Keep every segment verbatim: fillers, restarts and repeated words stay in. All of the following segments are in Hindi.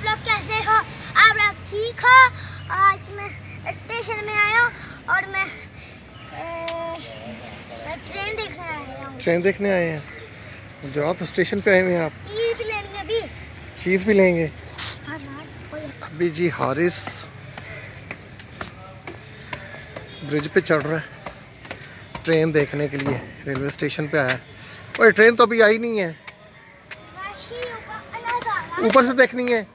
लोग कैसे हो? आप लोग ठीक हो? आज मैं स्टेशन में आया हूँ और मैं, ए, मैं ट्रेन देखने आया हूँ। ट्रेन देखने आए हैं? गुजरात स्टेशन पे आए हुए हैं आप? चीज लेंगे अभी। चीज भी लेंगे? हाँ, अभी जी हारिस ब्रिज पे चढ़ रहा है ट्रेन देखने के लिए, रेलवे स्टेशन पे आया है। और ट्रेन तो अभी आई नहीं है, ऊपर से देखनी है।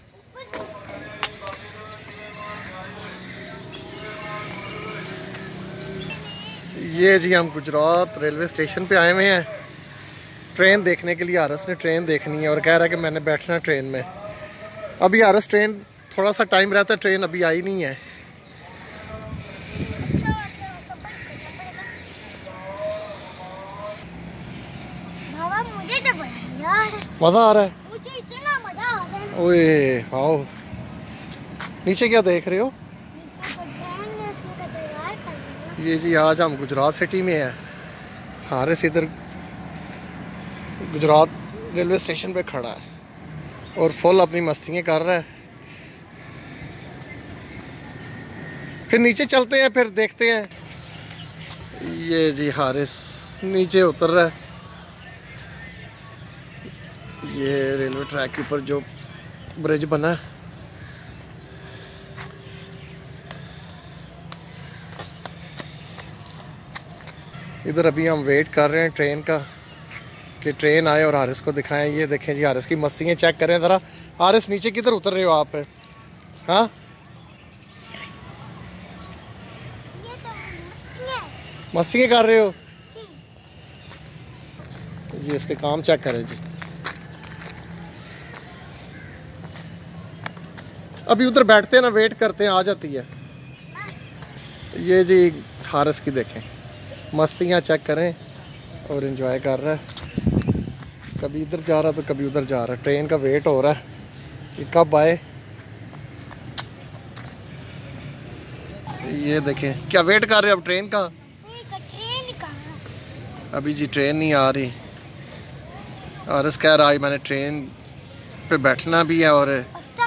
ये जी हम गुजरात रेलवे स्टेशन पे आए हुए हैं ट्रेन देखने के लिए। हारिस ने ट्रेन देखनी है और कह रहा है कि मैंने बैठना है ट्रेन में। अभी हारिस ट्रेन थोड़ा सा टाइम रहता है, ट्रेन अभी आई नहीं है। मुझे तो यार मजा आ रहा है, मुझे इतना मजा आ रहा है। ओए वाओ, नीचे क्या देख रहे हो? ये जी आज हम गुजरात सिटी में हैं। हारिस इधर गुजरात रेलवे स्टेशन पे खड़ा है और फुल अपनी मस्तियाँ कर रहा है। फिर नीचे चलते हैं, फिर देखते हैं। ये जी हारिस नीचे उतर रहा है। ये रेलवे ट्रैक के ऊपर जो ब्रिज बना है, इधर अभी हम वेट कर रहे हैं ट्रेन का कि ट्रेन आए और हारिस को दिखाएं। ये देखें जी हारिस की मस्तियाँ चेक करें ज़रा। हारिस नीचे किधर उतर रहे हो आप? हाँ, मस्तियाँ कर रहे हो? ये इसके काम चेक करें जी। अभी उधर बैठते हैं ना, वेट करते हैं, आ जाती है। ये जी हारिस की देखें मस्तियाँ चेक करें और एंजॉय कर रहा है। कभी इधर जा रहा तो कभी उधर जा रहा है। ट्रेन का वेट हो रहा है कि कब आए। ये देखें क्या वेट कर रहे हैं अब ट्रेन का? ट्रेन का अभी जी ट्रेन नहीं आ रही। हारिस कह रहा है मैंने ट्रेन पे बैठना भी है और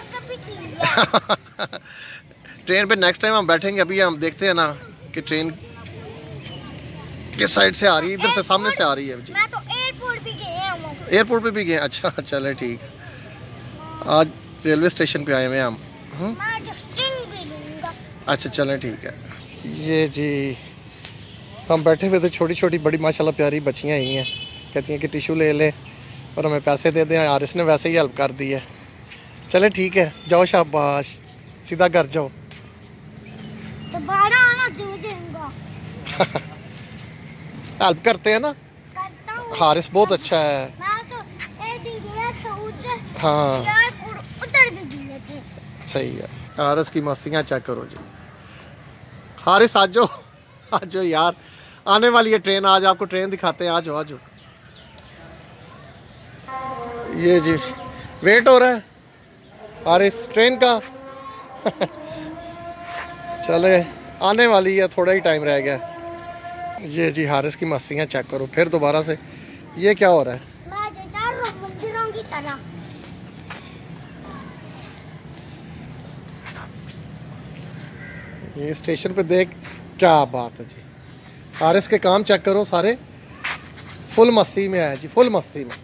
ट्रेन पे नेक्स्ट टाइम हम बैठेंगे। अभी हम देखते हैं ना कि ट्रेन किस साइड से आ रही है। इधर से सामने से आ रही है जी। मैं तो एयरपोर्ट भी गए हूं। एयरपोर्ट पे भी गए? अच्छा चले ठीक है। आज रेलवे स्टेशन पे आए हुए हम। मैं जस्ट ट्रेन भी लूंगा। अच्छा चलें ठीक है। ये जी हम बैठे हुए थे, छोटी छोटी बड़ी माशाल्लाह प्यारी बच्चियाँ आई हैं। कहती हैं कि टिशू ले लें और हमें पैसे दे दें। हारिस ने वैसे ही हेल्प कर दी है। चले ठीक है, जाओ शाबाश, सीधा घर जाओ। दोबारा आना दे देंगे। हेल्प करते हैं ना, हारिस बहुत अच्छा है। मैं तो एक दिन गया साउथ से, हाँ यार उधर भी गए थे। सही है। हारिस की मस्तियाँ चेक करो जी। हारिस आ जाओ, आ जाओ यार, आने वाली है ट्रेन। आज आपको ट्रेन दिखाते हैं, आ जाओ आ जाओ। ये जी वेट हो रहा है हारिस ट्रेन का। चले आने वाली है, थोड़ा ही टाइम रह गया। ये जी हारिस की मस्तियाँ चेक करो फिर दोबारा से। ये क्या हो रहा है? मैं जा रहा हूं मंदिरों की तरह। ये स्टेशन पे देख, क्या बात है जी। हारिस के काम चेक करो सारे, फुल मस्ती में है जी, फुल मस्ती में।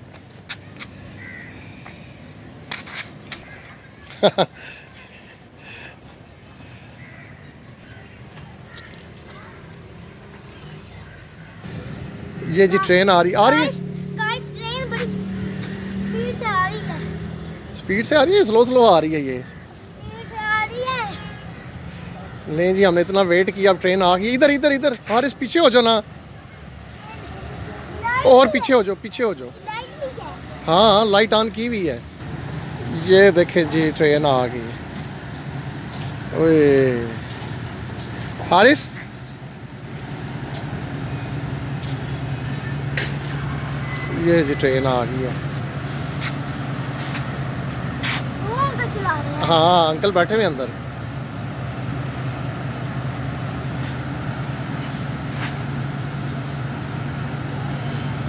ये जी ट्रेन आ रही आ रही है। ट्रेन बड़ी स्पीड से आ रही है। स्पीड से आ रही है, स्लो स्लो आ रही है। ये स्पीड से आ रही है। नहीं जी हमने इतना वेट किया, अब ट्रेन आ गई। इधर इधर इधर हारिस पीछे हो जाओ ना, और पीछे हो जाओ, पीछे हो जाओ। हाँ लाइट ऑन की हुई है। ये देखे जी ट्रेन आ गई। ओए हारिस, ये जी ट्रेन आ गई है। वो अंकल चला रहे हैं। हाँ अंकल बैठे हुए अंदर।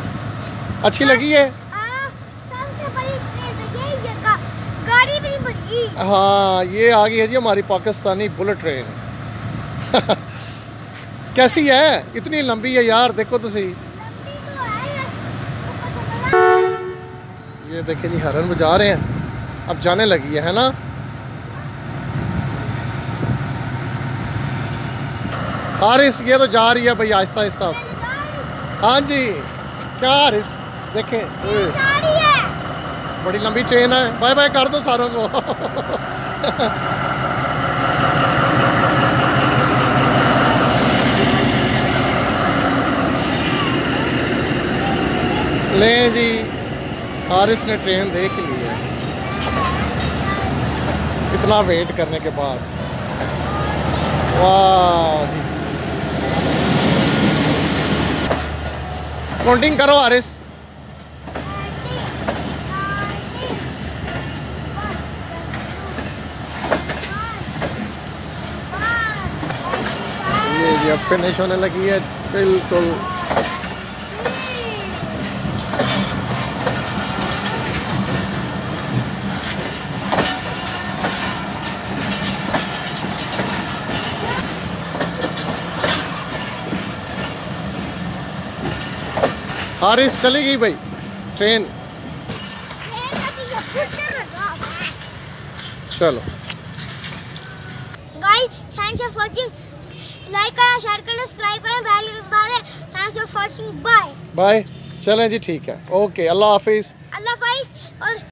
अच्छी लगी है? हाँ, सबसे बड़ी ट्रेन तो यही है। गाड़ी भी नहीं बड़ी जी। हाँ ये आ गई है जी हमारी पाकिस्तानी बुलेट ट्रेन। कैसी है? इतनी लंबी है यार, देखो तो सही। ये देखिए जी हरन बजा रहे हैं, अब जाने लगी है है ना। हारिस ये तो जा रही है भाई आहिस्ता आहिस्ता। हाँ जी क्या हारिस देखें, बड़ी लंबी ट्रेन है। बाय बाय कर दो सारों को। ले जी हारिस ने ट्रेन देख ली है इतना वेट करने के बाद। वाह जी, काउंटिंग करो हारिस। ये जी अब फिनिश होने लगी है बिल्कुल। हारिस चली गई भाई ट्रेन। चलो guys thanks for watching, like करना, शेयर करना, सब्सक्राइब करना, बेल दबाना। Thanks for watching, bye bye. चलें जी ठीक है, ओके, अल्लाह हाफिज। अल्लाह हाफिज। और